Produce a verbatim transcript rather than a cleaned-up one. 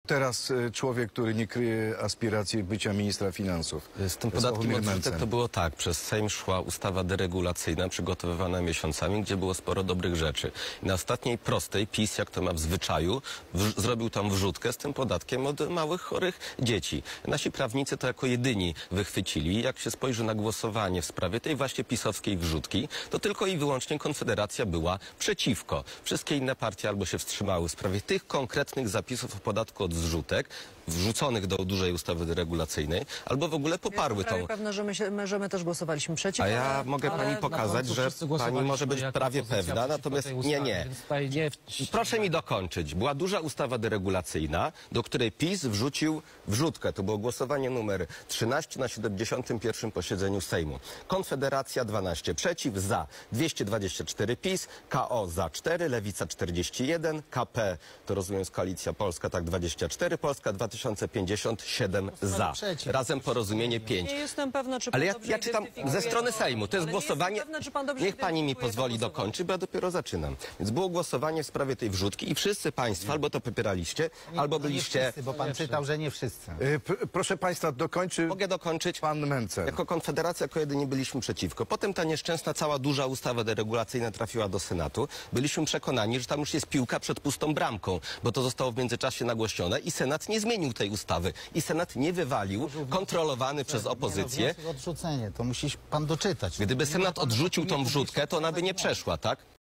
Teraz e, człowiek, który nie kryje aspiracji bycia ministra finansów. Z tym podatkiem od rzutek to było tak. Przez Sejm szła ustawa deregulacyjna przygotowywana miesiącami, gdzie było sporo dobrych rzeczy. I na ostatniej prostej PiS, jak to ma w zwyczaju, w, zrobił tam wrzutkę z tym podatkiem od małych, chorych dzieci. Nasi prawnicy to jako jedyni wychwycili. Jak się spojrzy na głosowanie w sprawie tej właśnie pisowskiej wrzutki, to tylko i wyłącznie Konfederacja była przeciwko. Wszystkie inne partie albo się wstrzymały w sprawie tych konkretnych zapisów o podatku od zrzutek, wrzuconych do dużej ustawy deregulacyjnej, albo w ogóle poparły Jestem tą... pewna, że my, się, my, że my też głosowaliśmy przeciw. A ja ale, mogę ale pani pokazać, że pani może być prawie pewna, natomiast nie, nie. Proszę mi dokończyć. Była duża ustawa deregulacyjna, do której PiS wrzucił wrzutkę. To było głosowanie numer trzynaście na siedemdziesiątym pierwszym posiedzeniu Sejmu. Konfederacja dwanaście przeciw, za dwieście dwadzieścia cztery PiS, K O za cztery, Lewica czterdzieści jeden, K P, to rozumiem z Koalicja Polska, tak dwadzieścia cztery, Polska dwa tysiące pięćdziesiąt siedem za. Razem Porozumienie pięć. Nie jestem pewna, czy pan Ale ja, dobrze ja czytam identyfikuje ze strony to, Sejmu. To jest ale głosowanie. Nie jestem pewna, czy pan dobrze Niech pani mi identyfikuje pozwoli to głosowanie. dokończyć, bo ja dopiero zaczynam. Więc było głosowanie w sprawie tej wrzutki i wszyscy państwo albo to popieraliście, albo byliście... Wszyscy, bo pan czytał, że nie wszyscy. E, pr proszę państwa, dokończy Mogę dokończyć? pan Mencen. Jako Konfederacja, jako jedyni byliśmy przeciwko. Potem ta nieszczęsna, cała duża ustawa deregulacyjna trafiła do Senatu. Byliśmy przekonani, że tam już jest piłka przed pustą bramką, bo to zostało w międzyczasie nagłośnione i Senat nie zmienił tej ustawy. I Senat nie wywalił, kontrolowany przez opozycję. Odrzucenie, to musi pan doczytać. Gdyby Senat odrzucił tą wrzutkę, to ona by nie przeszła, tak?